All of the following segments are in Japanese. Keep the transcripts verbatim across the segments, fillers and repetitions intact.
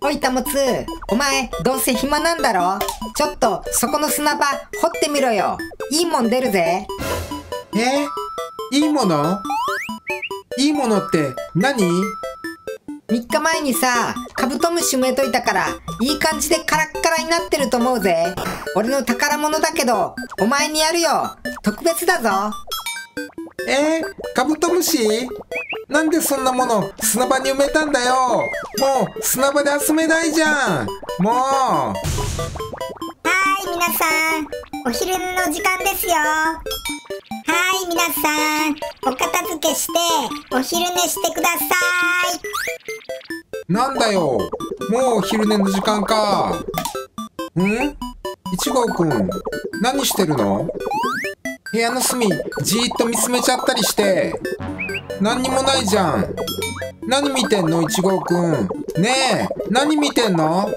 おいたもつ、お前どうせ暇なんだろ。ちょっとそこの砂場掘ってみろよ。いいもん出るぜ。 え、いいもの？いいものって何？ みっかまえにさ、カブトムシ埋めといたからいい感じでカラッカラになってると思うぜ。俺の宝物だけどお前にやるよ。特別だぞ。 えー、カブトムシ？なんでそんなもの砂場に埋めたんだよ。もう砂場で遊べないじゃん。もう。 はーい、皆さん、お昼の時間ですよ。はーい、皆さん、お片付けしてお昼寝してください。 なんだよ、もうお昼寝の時間か。ん？いちごうくん、何してるの？部屋の隅じーっと見つめちゃったりして。何にもないじゃん。何見てんのいちごうくん。ねえ、何見てんの？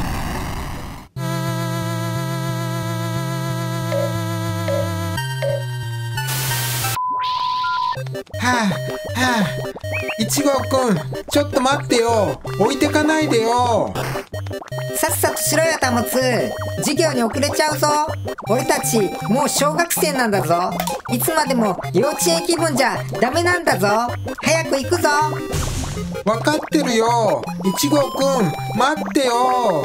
はあ、はあ、いちごうくん、ちょっと待ってよ。置いてかないでよ。 さっさとしろよたもつ。授業に遅れちゃうぞ。俺たちもう小学生なんだぞ。いつまでも幼稚園気分じゃダメなんだぞ。早く行くぞ。 わかってるよ。いちごうくん、待ってよ。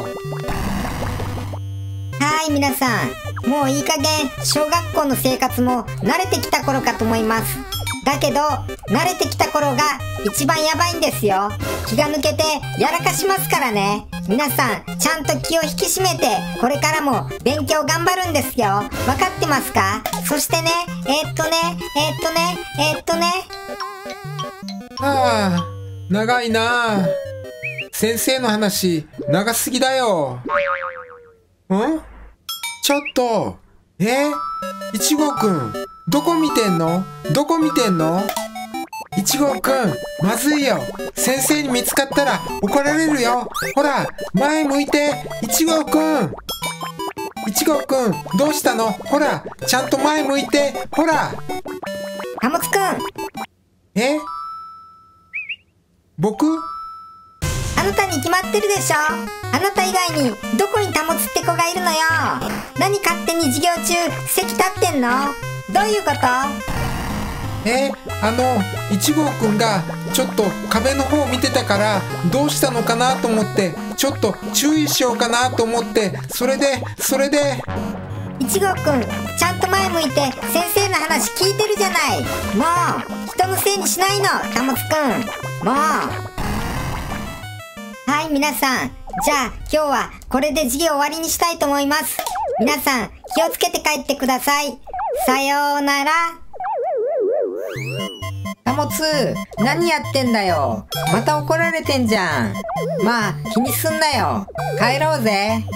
はーい、皆さん、もういい加減小学校の生活も慣れてきた頃かと思います。だけど慣れてきた頃が一番やばいんですよ。気が抜けてやらかしますからね。皆さんちゃんと気を引き締めてこれからも勉強頑張るんですよ。わかってますか？そしてね、えー、っとねえー、っとねえー、っとねはあ、長いな。先生の話長すぎだよ。ん？ちょっと、え？いちごうくん、どこ見てんの？どこ見てんの？いちごうくん、まずいよ。先生に見つかったら怒られるよ。ほら、前向いて。いちごうくん。いちごうくん、どうしたの？ほら、ちゃんと前向いて。ほら。 たもつくん、 え？僕？ あなたに決まってるでしょ。あなた以外にどこにたもつって子がいるのよ。何勝手に授業中席立ってんの？どういうこと？ え、あの、いちごうくんがちょっと壁の方を見てたからどうしたのかなと思って、ちょっと注意しようかなと思って、それで、それで。 いちごうくん、ちゃんと前向いて先生の話聞いてるじゃない。もう人のせいにしないの、たもつくん。もう。はい、皆さん、じゃあ今日はこれで授業終わりにしたいと思います。皆さん気をつけて帰ってください。さようなら。 たもつ、何やってんだよ。また怒られてんじゃん。まあ気にすんなよ。帰ろうぜ。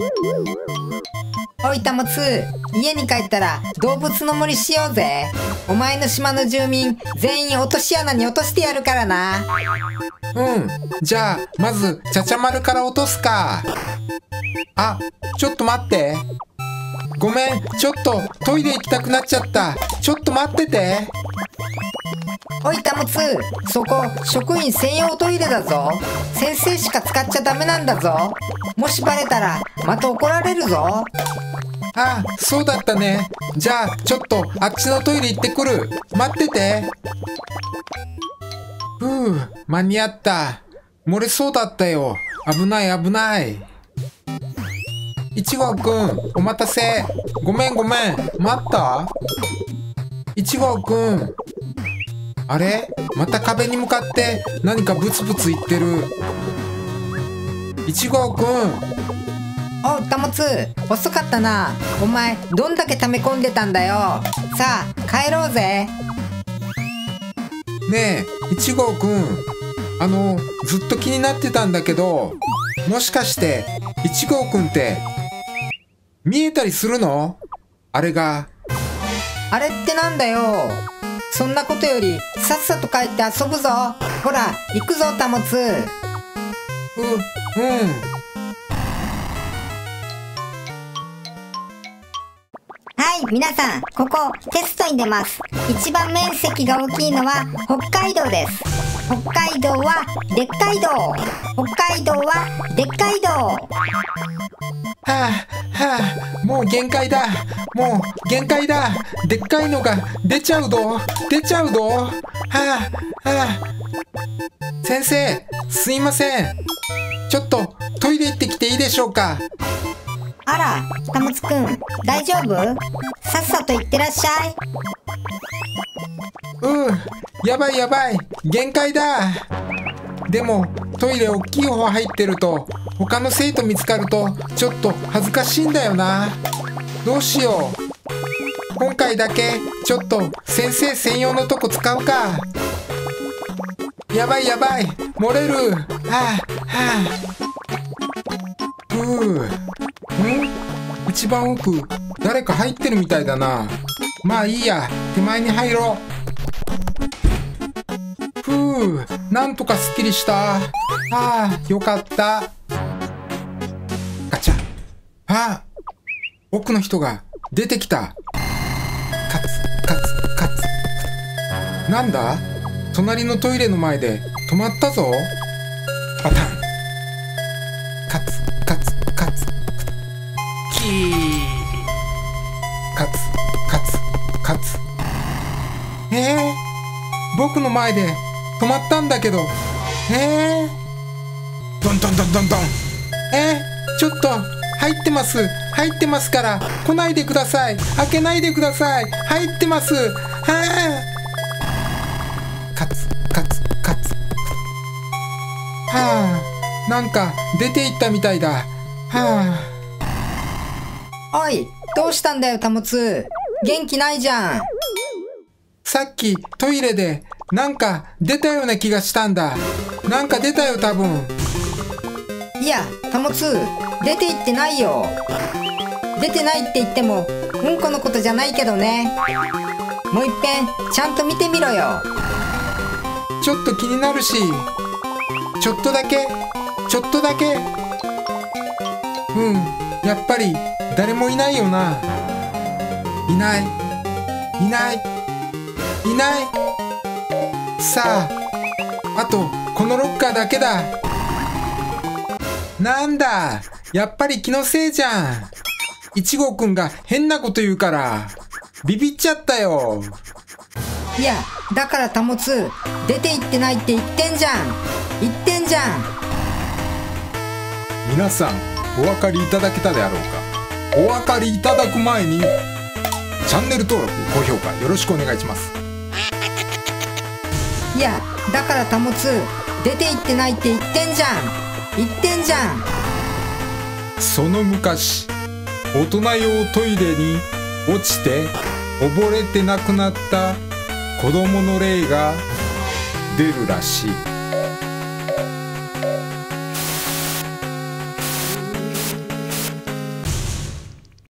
おいたもつ、家に帰ったら動物の森しようぜ。お前の島の住民全員落とし穴に落としてやるからな。 うん、じゃあまずちゃちゃ丸から落とすか。あ、ちょっと待って。ごめん、ちょっとトイレ行きたくなっちゃった。ちょっと待ってて。 おいたもつ、そこ職員専用トイレだぞ。先生しか使っちゃダメなんだぞ。もしバレたらまた怒られるぞ。 あ、そうだったね。じゃあちょっとあっちのトイレ行ってくる。待ってて。ふう、間に合った。漏れそうだったよ。危ない危ない。いちごうくん、お待たせ。ごめんごめん、待った？いちごうくん。あれ？また壁に向かって何かブツブツ言ってる。いちごうくん。 おうたもつ、遅かったな。お前どんだけ溜め込んでたんだよ。さあ帰ろうぜ。 ねえ、いちごうくん。あの、ずっと気になってたんだけど、もしかしていちごうくんって見えたりするの？あれが。 あれってなんだよ。そんなことよりさっさと帰って遊ぶぞ。ほら行くぞたもつ。う、うん。 はい、皆さん、ここテストに出ます。一番面積が大きいのは北海道です。 北海道はでっかい道。北海道はでっかい道。 はあはあ、もう限界だ。もう限界だ。でっかいのが出ちゃうど。出ちゃうど。はあはあ。先生、すいません。ちょっとトイレ行ってきていいでしょうか。 あら、たもつくん、大丈夫？さっさと行ってらっしゃい。 うん、やばいやばい。限界だ。でもトイレ大きい方入ってると他の生徒見つかるとちょっと恥ずかしいんだよな。どうしよう。今回だけちょっと先生専用のとこ使うか。やばいやばい、漏れる。はあはあ。ふう。ん？一番奥誰か入ってるみたいだな。まあいいや、手前に入ろう。ふう、なんとかすっきりした。ああ、よかった。ガチャ。ああ、奥の人が出てきた。カツカツカツ。なんだ？隣のトイレの前で止まったぞ。パタン。カツカツカツ。キー。カツカツカツ。えー、僕の前で止まったんだけど。えー、ドンドンドンドンドン。えー、ちょっと入ってます。入ってますから来ないでください。開けないでください。入ってます。はあ。カツカツカツ。はあ、なんか出て行ったみたいだ。はおい、どうしたんだよ、たもつ。元気ないじゃん。 さっきトイレでなんか出たような気がしたんだ。なんか出たよ多分。 いや、たもつ、出て行ってないよ。出てないって言ってもうんこのことじゃないけどね。もういっぺんちゃんと見てみろよ。 ちょっと気になるし、ちょっとだけちょっとだけ。うん、やっぱり誰もいないよな。いないいないいない。さあ、あとこのロッカーだけだ。なんだ、やっぱり気のせいじゃん。いちごうくんが変なこと言うからビビっちゃったよ。 いや、だからたもつ、出て行ってないって言ってんじゃん。言ってんじゃん。 皆さんお分かりいただけたであろうか。お分かりいただく前にチャンネル登録高評価よろしくお願いします。 いや、だからたもつ、出て行ってないって言ってんじゃん。言ってんじゃん。 その昔、大人用トイレに落ちて溺れて亡くなった子供の霊が出るらしい。